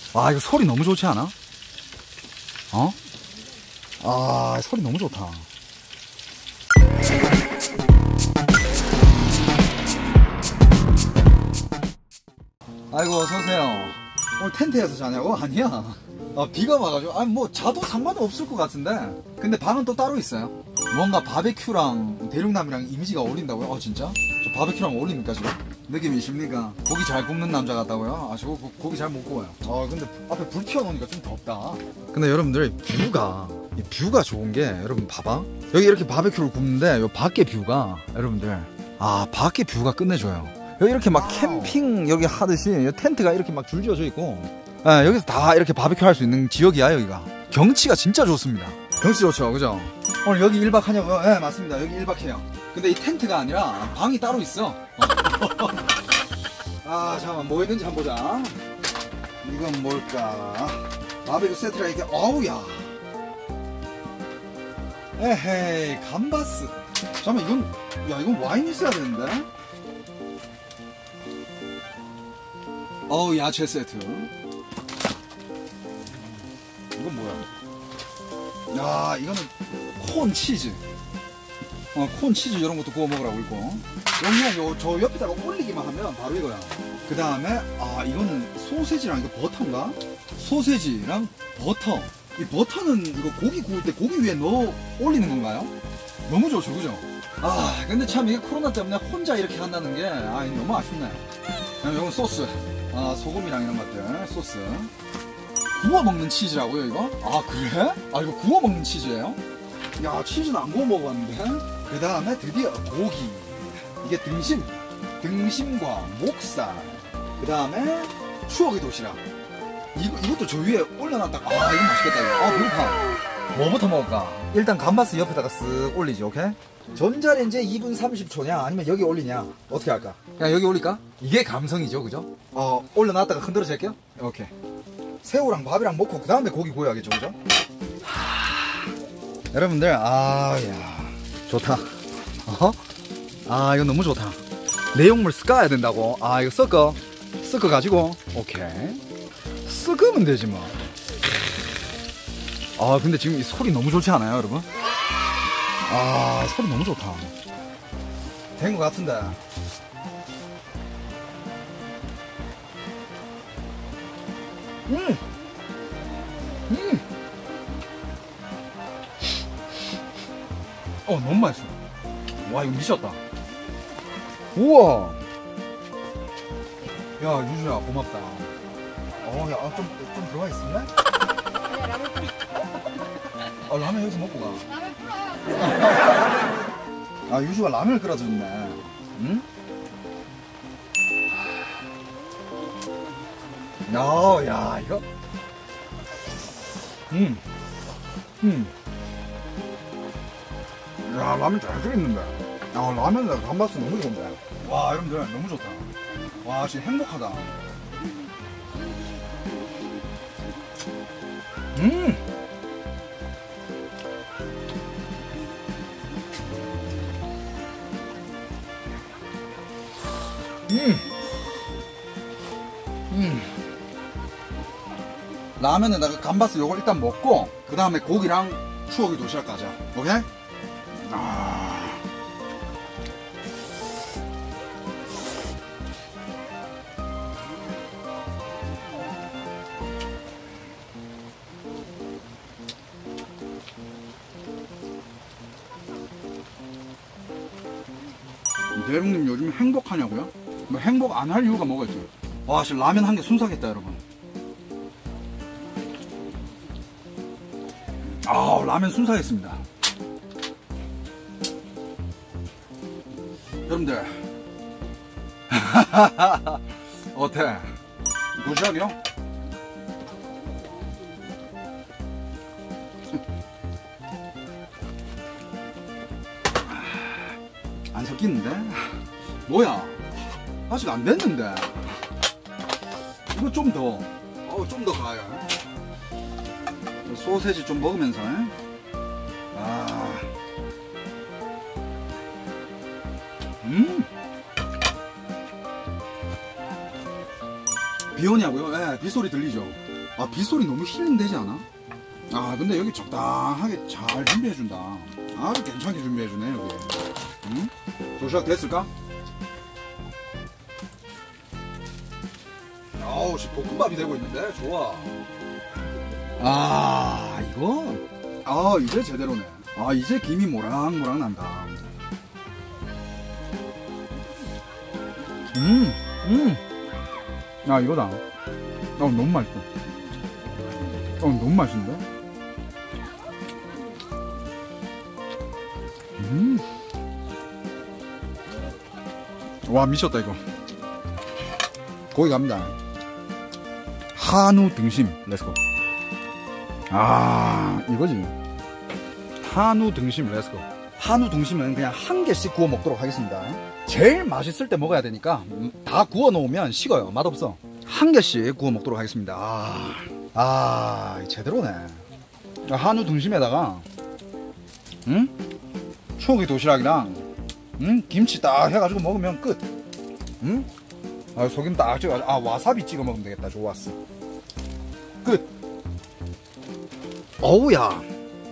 와, 이거 소리 너무 좋지 않아? 어? 아, 소리 너무 좋다. 아이고, 어서오세요. 오늘 텐트에서 자냐고? 아니야. 비가 와가지고, 뭐, 자도 상관은 없을 것 같은데. 근데 방은 또 따로 있어요. 뭔가 바베큐랑 대륙남이랑 이미지가 어울린다고요? 진짜? 저 바베큐랑 어울립니까, 지금? 느낌이 있습니까? 고기 잘 굽는 남자 같다고요? 저거 고기 잘 못 구워요. 근데 앞에 불 피워놓으니까 좀 덥다. 근데 여러분들, 뷰가 좋은 게, 여러분 봐봐. 여기 이렇게 바베큐를 굽는데, 요 밖에 뷰가, 여러분들, 밖에 뷰가 끝내줘요. 여기 이렇게 막 캠핑 여기 하듯이 텐트가 이렇게 막 줄지어져 있고, 여기서 다 이렇게 바베큐 할 수 있는 지역이야. 여기가 경치가 진짜 좋습니다. 경치 좋죠, 그죠? 오늘 여기 1박 하냐고요? 네, 맞습니다. 여기 1박 해요. 근데 이 텐트가 아니라 방이 따로 있어. 잠깐만, 뭐 있는지 한번 보자. 이건 뭘까? 바베큐 세트라 이렇게. 어우야, 에헤이, 감바스. 잠깐만, 이건 와인이 있어야 되는데. 야채 세트. 이건 뭐야? 이거는 콘 치즈. 콘 치즈 이런 것도 구워 먹으라고 있고. 그냥 저 옆에다가 올리기만 하면 바로 이거야. 그 다음에 이거는 소세지랑 이거 버터인가? 소세지랑 버터. 이 버터는 이거 고기 구울 때 고기 위에 넣어 올리는 건가요? 너무 좋죠, 그죠? 근데 참 이게 코로나 때문에 혼자 이렇게 한다는 게 너무 아쉽네. 이건 소스. 소금이랑 이런 것들, 소스. 구워 먹는 치즈라고요, 이거? 그래? 이거 구워 먹는 치즈예요? 야, 치즈는 안 구워 먹어봤는데. 그 다음에 드디어 고기. 이게 등심과 목살. 그 다음에 추억의 도시락. 이것도 저 위에 올려놨다가 이거 맛있겠다, 이거. 배고파. 뭐부터 먹을까? 일단 감바스 옆에다가 쓱 올리지, 오케이? 전자레인지에 2분 30초냐 아니면 여기 올리냐, 어떻게 할까? 그냥 여기 올릴까? 이게 감성이죠, 그죠? 올려놨다가 흔들어 잴게요. 오케이. 새우랑 밥이랑 먹고 그 다음에 고기 구워야겠죠, 그죠? 여러분들, 야, 좋다. 이거 너무 좋다. 내용물 섞어야 된다고. 이거 섞어 가지고, 오케이, 섞으면 되지 뭐. 근데 지금 이 소리 너무 좋지 않아요, 여러분? 소리 너무 좋다. 된 것 같은데. 너무 맛있어. 와, 이거 미쳤다. 우와. 야, 유주야, 고맙다. 야, 좀 들어가 있을래? 라면 끓여. 라면 여기서 먹고 가. 라면 끓여. 유주가 라면을 끓여줬네. 응? 야, 이거. 야, 라면 잘 끓였는데. 라면에다가 감바스 너무 좋은데. 와, 여러분들, 너무 좋다. 와, 진짜 행복하다. 라면에다가 감바스 요걸 일단 먹고 그 다음에 고기랑 추억의 도시락 가자. 오케이? 대륙님 요즘 행복하냐고요? 뭐 행복 안 할 이유가 뭐가 있어요? 와, 지금 라면 한 개 순삭했다, 여러분. 라면 순삭했습니다. 여러분들, 어때? 도시락이요? 안 섞이는데? 뭐야? 아직 안 됐는데? 이거 좀 더. 좀 더 가요. 소세지 좀 먹으면서. 비 오냐고요? 네, 빗소리 들리죠? 아, 빗소리 너무 힐링되지 않아? 아, 근데 여기 적당하게 잘 준비해준다. 아주 괜찮게 준비해주네, 여기. 응? 도시락 됐을까? 아우, 볶음밥이 되고 있는데? 좋아. 아, 이거? 아, 이제 제대로네. 아, 이제 김이 모락모락 난다. 아, 이거다. 너무 맛있어. 너무 맛있는데? 와, 미쳤다, 이거. 고기 갑니다. 한우 등심, 렛츠고. 아, 이거지. 한우 등심, 렛츠고. 한우 등심은 그냥 한 개씩 구워 먹도록 하겠습니다. 제일 맛있을 때 먹어야 되니까 다 구워 놓으면 식어요. 맛없어. 한 개씩 구워 먹도록 하겠습니다. 제대로네. 한우 등심에다가 추억의 도시락이랑 김치 딱 해가지고 먹으면 끝. 소금 딱 찍어가지고 와사비 찍어 먹으면 되겠다. 좋았어. 끝. 어우야.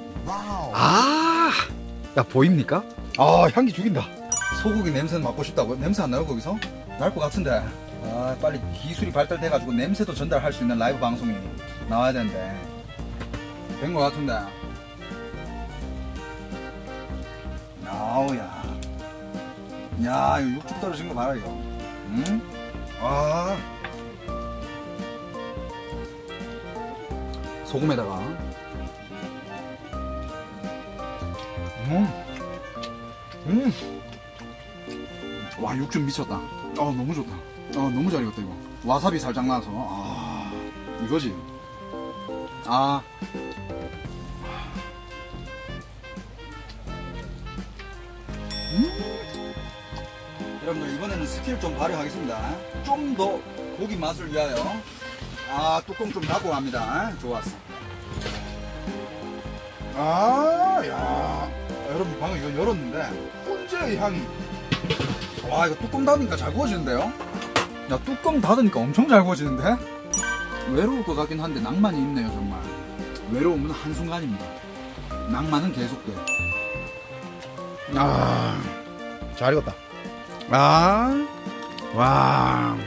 야, 보입니까? 향기 죽인다. 소고기 냄새는 맡고 싶다고. 냄새 안 나요 거기서? 날 것 같은데. 빨리 기술이 발달돼가지고 냄새도 전달할 수 있는 라이브 방송이 나와야 되는데. 된 것 같은데. 아우야. 야, 이거 육즙 떨어진 거 봐라 이거. 응? 소금에다가 와, 육즙 미쳤다. 너무 좋다. 너무 잘 익었다 이거. 와사비 살짝 나서 이거지. 여러분들, 이번에는 스킬 좀 발휘하겠습니다. 좀 더 고기 맛을 위하여 뚜껑 좀 닫고 갑니다. 좋았어. 야, 여러분, 방금 이거 열었는데 훈제의 향이. 와, 이거 뚜껑 닫으니까 잘 구워지는데요? 야, 뚜껑 닫으니까 엄청 잘 구워지는데? 외로울 것 같긴 한데 낭만이 있네요. 정말 외로움은 한순간입니다. 낭만은 계속돼. 잘 익었다. 와.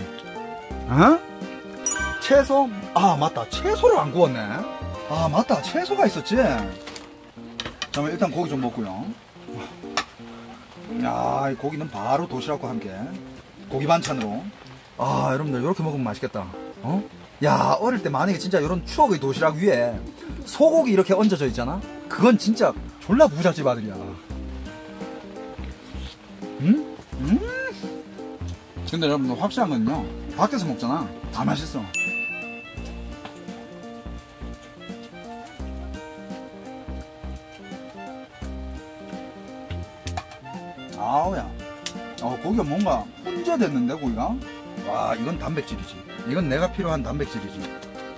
채소? 맞다. 채소를 안 구웠네. 맞다. 채소가 있었지. 잠깐만, 일단 고기 좀 먹고요. 야, 이 고기는 바로 도시락과 함께 고기 반찬으로. 여러분들, 이렇게 먹으면 맛있겠다. 야, 어릴 때 만약에 진짜 이런 추억의 도시락 위에 소고기 이렇게 얹어져 있잖아? 그건 진짜 졸라 부잣집 아들이야. 근데 여러분들, 확실한 건요, 밖에서 먹잖아. 다 맛있어. 아우야. 고기가 뭔가 훈제됐는데, 고기가? 와, 이건 단백질이지. 이건 내가 필요한 단백질이지.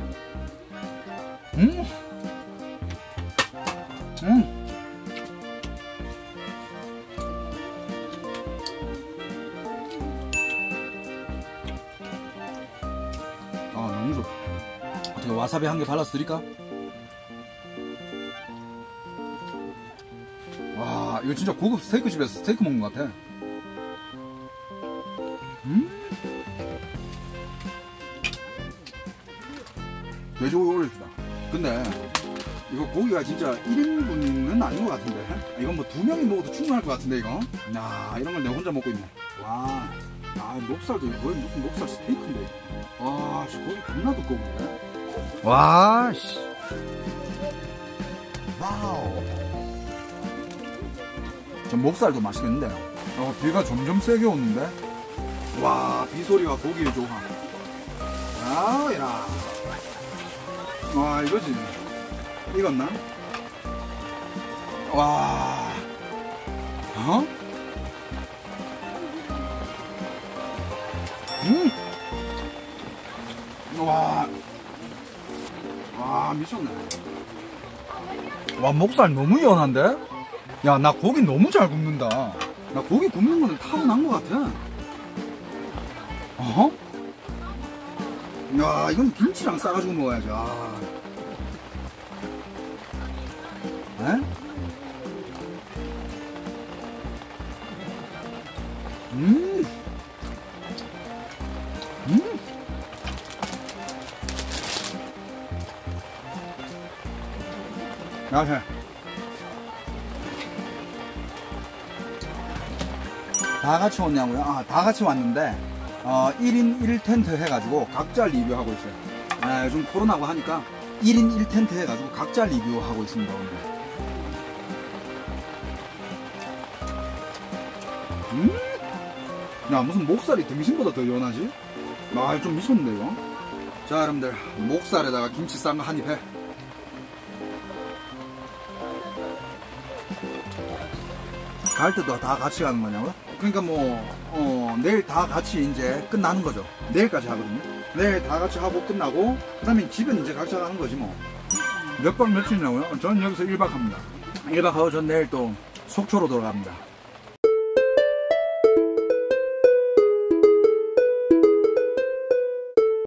너무 좋아. 어떻게 와사비 한 개 발라서 드릴까? 와, 이거 진짜 고급 스테이크 집에서 스테이크 먹는 것 같아. 돼지고기 올려주다. 근데 이거 고기가 진짜 1인분은 아닌 것 같은데. 이건 뭐 2명이 먹어도 충분할 것 같은데 이거. 야, 이런 걸 내가 혼자 먹고 있네. 와, 목살도 거의 무슨 목살 스테이크인데. 와, 고기 겁나 두꺼운데. 와, 씨. 와우. 저 목살도 맛있겠는데. 비가 점점 세게 오는데. 와, 비소리와 고기의 조화. 야. 와, 이거지. 익었나? 와. 와, 미쳤네. 와, 목살 너무 연한데? 야, 나 고기 너무 잘 굽는다. 나 고기 굽는 거는 타고난 것 같아. 야, 이건 김치랑 싸가지고 먹어야죠. 아. 에? 야, 다 같이 왔냐고요? 아, 다 같이 왔는데 1인 1텐트 해가지고 각자 리뷰하고 있어요. 아, 요즘 코로나고 하니까 1인 1텐트 해가지고 각자 리뷰하고 있습니다. 오늘. 야, 무슨 목살이 등심보다 더 연하지? 아, 좀 미쳤는데 이거. 자, 여러분들 목살에다가 김치 싼 거 한입 해. 갈 때도 다 같이 가는 거냐고요? 그러니까 뭐 내일 다 같이 이제 끝나는 거죠. 내일까지 하거든요. 내일 다 같이 하고 끝나고 그 다음에 집은 이제 각자 가는 거지 뭐. 몇 박 며칠이냐고요? 저는 여기서 1박 합니다. 1박 하고 전 내일 또 속초로 돌아갑니다.